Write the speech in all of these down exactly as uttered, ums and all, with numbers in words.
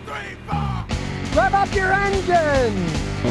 three, four. Rev up your engine!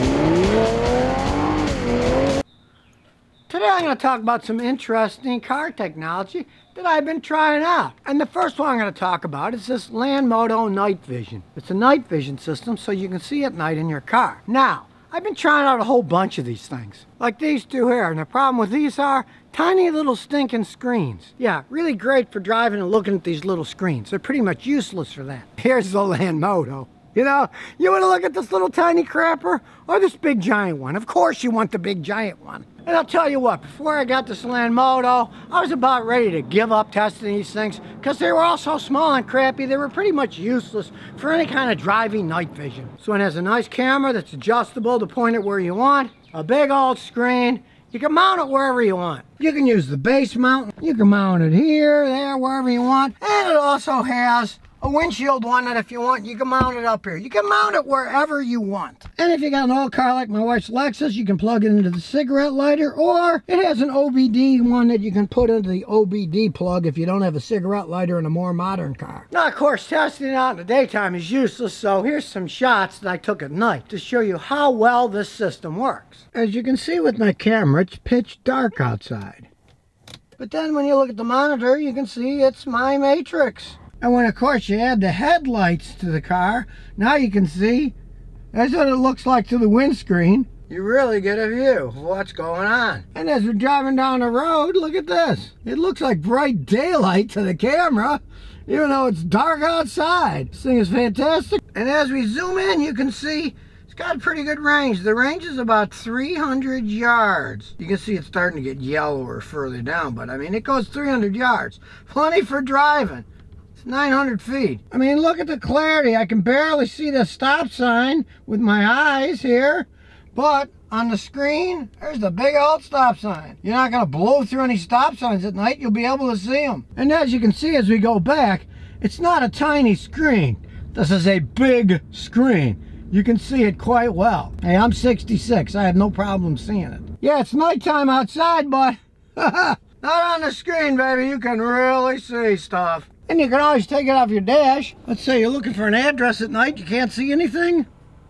Today I'm going to talk about some interesting car technology that I've been trying out. And the first one I'm going to talk about is this Landmodo Night Vision. It's a night vision system so you can see at night in your car. Now, I've been trying out a whole bunch of these things, like these two here. And the problem with these are tiny little stinking screens. Yeah, really great for driving and looking at these little screens. They're pretty much useless for that. Here's the Landmodo. You know, you want to look at this little tiny crapper or this big giant one? Of course you want the big giant one. And I'll tell you what, before I got this Landmodo, I was about ready to give up testing these things because they were all so small and crappy, they were pretty much useless for any kind of driving night vision. So it has a nice camera that's adjustable to point it where you want, a big old screen. You can mount it wherever you want. You can use the base mount. You can mount it here, there, wherever you want. And it also has a windshield one that if you want, you can mount it up here. You can mount it wherever you want. And if you got an old car like my wife's Lexus, you can plug it into the cigarette lighter, or it has an O B D one that you can put into the O B D plug if you don't have a cigarette lighter in a more modern car. Now, of course, testing it out in the daytime is useless, so here's some shots that I took at night to show you how well this system works. As you can see with my camera, it's pitch dark outside. But then when you look at the monitor, you can see it's my matrix. And when, of course, you add the headlights to the car, now you can see that's what it looks like to the windscreen. You really get a view of what's going on. And as we're driving down the road, look at this. It looks like bright daylight to the camera, even though it's dark outside. This thing is fantastic. And as we zoom in, you can see it's got a pretty good range. The range is about three hundred yards. You can see it's starting to get yellower further down, but I mean, it goes three hundred yards. Plenty for driving. nine hundred feet. I mean, look at the clarity. I can barely see the stop sign with my eyes here, but on the screen, there's the big old stop sign. You're not going to blow through any stop signs at night. You'll be able to see them. And as you can see as we go back, it's not a tiny screen. This is a big screen. You can see it quite well. Hey, I'm sixty-six. I have no problem seeing it. Yeah, it's nighttime outside, but not on the screen, baby. You can really see stuff. And you can always take it off your dash. Let's say you're looking for an address at night, you can't see anything.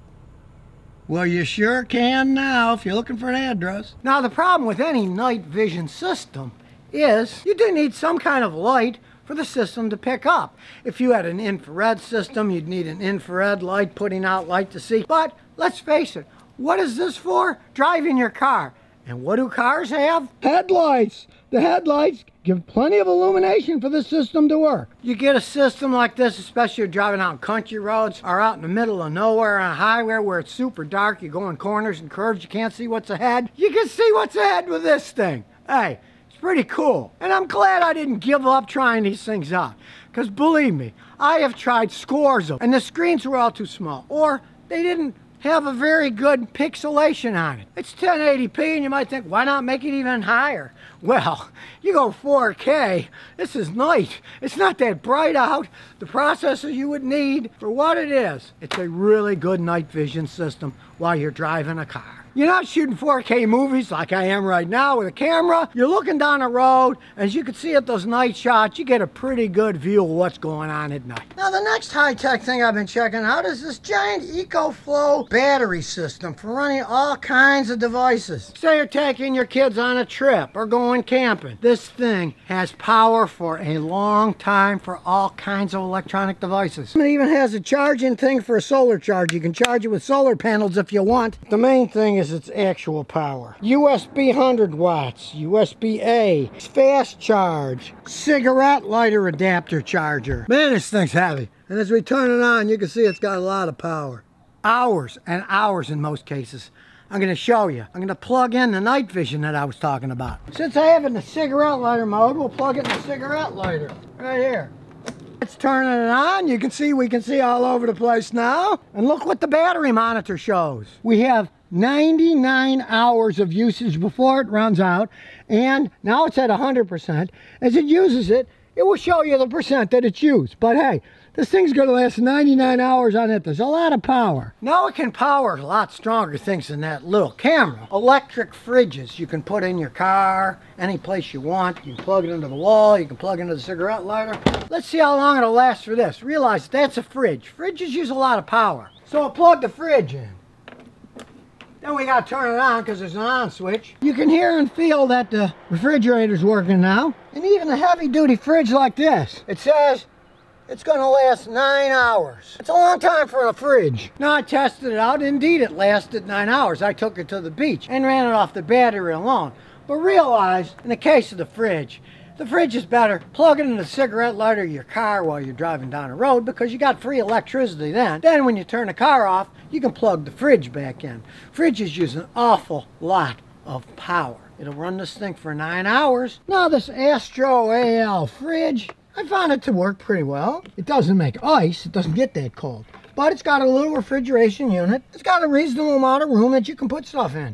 Well, you sure can now if you're looking for an address. Now, the problem with any night vision system is you do need some kind of light for the system to pick up. If you had an infrared system, you'd need an infrared light putting out light to see. But let's face it, what is this for? Driving your car. And what do cars have? Headlights. The headlights give plenty of illumination for the system to work. You get a system like this, especially if you're driving out on country roads or out in the middle of nowhere on a highway where it's super dark, you go in corners and curves, you can't see what's ahead. You can see what's ahead with this thing. Hey, it's pretty cool. And I'm glad I didn't give up trying these things out. Because believe me, I have tried scores of them, and the screens were all too small, or they didn't have a very good pixelation on it. It's ten eighty p, and you might think, why not make it even higher? Well, you go four K, this is night. It's not that bright out. The processor you would need for what it is, it's a really good night vision system while you're driving a car. You're not shooting four K movies like I am right now with a camera. You're looking down the road, as you can see at those night shots, you get a pretty good view of what's going on at night. Now, the next high-tech thing I've been checking out is this giant EcoFlow battery system for running all kinds of devices. Say you're taking your kids on a trip or going camping. This thing has power for a long time for all kinds of electronic devices. It even has a charging thing for a solar charge. You can charge it with solar panels if you want. The main thing is its actual power. U S B one hundred watts, U S B A, fast charge, cigarette lighter adapter charger. Man, this thing's heavy. And as we turn it on, you can see it's got a lot of power. Hours and hours in most cases. I'm going to show you. I'm going to plug in the night vision that I was talking about. Since I have it in the cigarette lighter mode, we'll plug it in the cigarette lighter right here. It's turning it on. You can see, we can see all over the place now. And look what the battery monitor shows. We have ninety-nine hours of usage before it runs out, and now it's at one hundred percent. As it uses it, it will show you the percent that it's used. But hey, This thing's gonna last ninety-nine hours on it. There's a lot of power. Now it can power a lot stronger things than that little camera. Electric fridges you can put in your car, any place you want. You can plug it into the wall, you can plug it into the cigarette lighter. Let's see how long it'll last for this. Realize that's a fridge. Fridges use a lot of power. So I'll plug the fridge in. Then we gotta turn it on because there's an on switch. You can hear and feel that the refrigerator's working now. And even a heavy duty fridge like this, it says it's gonna last nine hours. It's a long time for a fridge. Now I tested it out. Indeed, it lasted nine hours. I took it to the beach and ran it off the battery alone. But realize, in the case of the fridge, the fridge is better. Plug it in the cigarette lighter of your car while you're driving down the road because you got free electricity then. Then when you turn the car off, you can plug the fridge back in. Fridges use an awful lot of power. It'll run this thing for nine hours. Now this Astro A L fridge, I found it to work pretty well. It doesn't make ice, it doesn't get that cold. But it's got a little refrigeration unit. It's got a reasonable amount of room that you can put stuff in.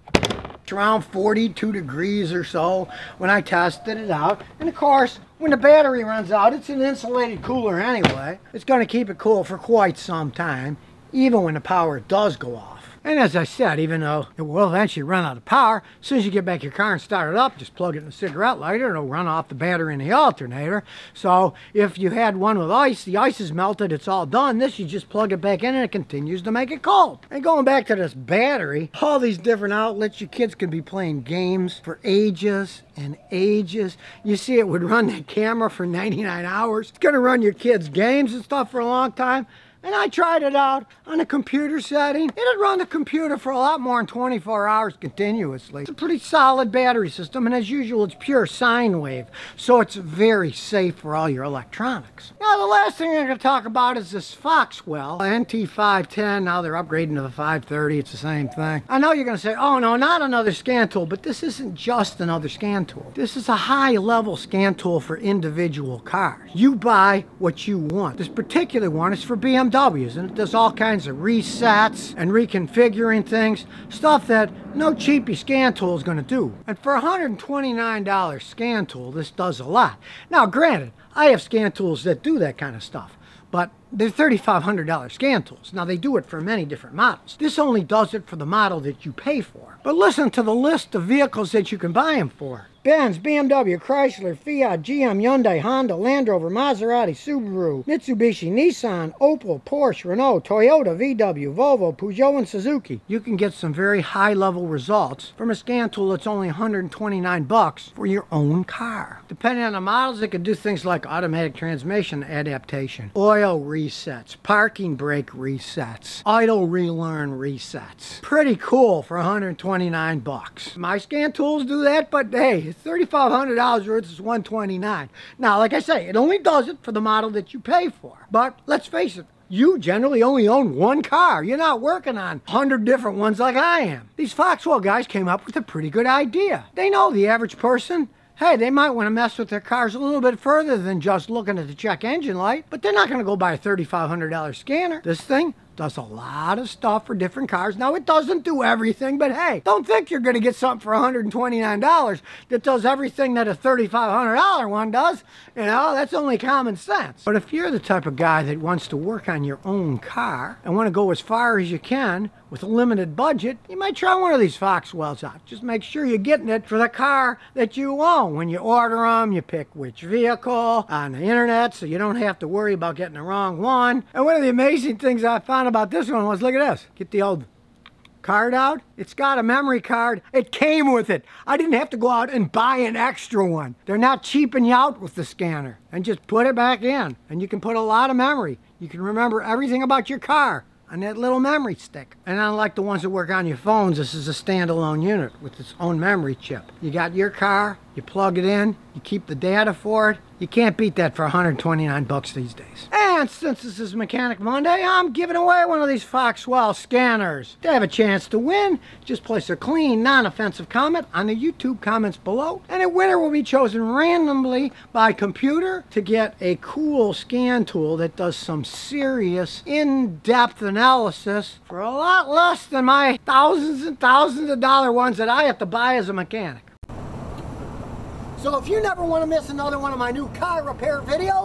Around forty-two degrees or so when I tested it out. And of course, when the battery runs out, it's an insulated cooler anyway. It's going to keep it cool for quite some time, even when the power does go off. And as I said, even though it will eventually run out of power, as soon as you get back your car and start it up, just plug it in the cigarette lighter, it'll run off the battery in the alternator. So if you had one with ice, the ice is melted, it's all done. This, you just plug it back in and it continues to make it cold. And going back to this battery, all these different outlets, your kids could be playing games for ages and ages. You see, it would run that camera for ninety-nine hours. It's gonna run your kids' games and stuff for a long time. And I tried it out on a computer setting. It'd run the computer for a lot more than twenty-four hours continuously. It's a pretty solid battery system, and as usual, it's pure sine wave, so it's very safe for all your electronics. Now, the last thing I'm going to talk about is this Foxwell N T five ten. Now they're upgrading to the five thirty. It's the same thing. I know you're going to say, oh no, not another scan tool, but this isn't just another scan tool. This is a high-level scan tool for individual cars. You buy what you want. This particular one is for B M Ws, and it does all kinds of resets and reconfiguring things, stuff that no cheapy scan tool is going to do. And for a one hundred twenty-nine dollar scan tool, this does a lot. Now granted, I have scan tools that do that kind of stuff, but they're thirty-five hundred dollar scan tools. Now they do it for many different models. This only does it for the model that you pay for. But listen to the list of vehicles that you can buy them for. Benz, B M W, Chrysler, Fiat, G M, Hyundai, Honda, Land Rover, Maserati, Subaru, Mitsubishi, Nissan, Opel, Porsche, Renault, Toyota, V W, Volvo, Peugeot, and Suzuki. You can get some very high-level results from a scan tool that's only one hundred twenty-nine bucks for your own car. Depending on the models, it can do things like automatic transmission adaptation, oil resets, parking brake resets, idle relearn resets. Pretty cool for one hundred twenty-nine bucks. My scan tools do that, but hey, thirty-five hundred dollars versus one hundred twenty-nine dollars. Now, like I say, it only does it for the model that you pay for. But let's face it, you generally only own one car. You're not working on one hundred different ones like I am. These Foxwell guys came up with a pretty good idea. They know the average person, hey, they might want to mess with their cars a little bit further than just looking at the check engine light, but they're not going to go buy a thirty-five hundred dollar scanner. This thing does a lot of stuff for different cars. Now, it doesn't do everything, but hey, don't think you're going to get something for one hundred twenty-nine dollars that does everything that a thirty-five hundred dollar one does. You know, that's only common sense. But if you're the type of guy that wants to work on your own car and want to go as far as you can with a limited budget, you might try one of these Foxwells out. Just make sure you're getting it for the car that you own. When you order them, you pick which vehicle on the internet so you don't have to worry about getting the wrong one. And one of the amazing things I found about this one was, look at this. Get the old card out. It's got a memory card. It came with it. I didn't have to go out and buy an extra one. They're not cheaping you out with the scanner. And just put it back in. And you can put a lot of memory. You can remember everything about your car on that little memory stick. And unlike the ones that work on your phones, this is a standalone unit with its own memory chip. You got your car, you plug it in, you keep the data for it. You can't beat that for one hundred twenty-nine bucks these days. And since this is Mechanic Monday, I'm giving away one of these Foxwell scanners. To have a chance to win, just place a clean, non-offensive comment on the YouTube comments below, and a winner will be chosen randomly by computer to get a cool scan tool that does some serious, in-depth analysis for a lot less than my thousands and thousands of dollar ones that I have to buy as a mechanic. So if you never want to miss another one of my new car repair videos,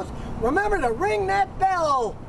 remember to ring that bell.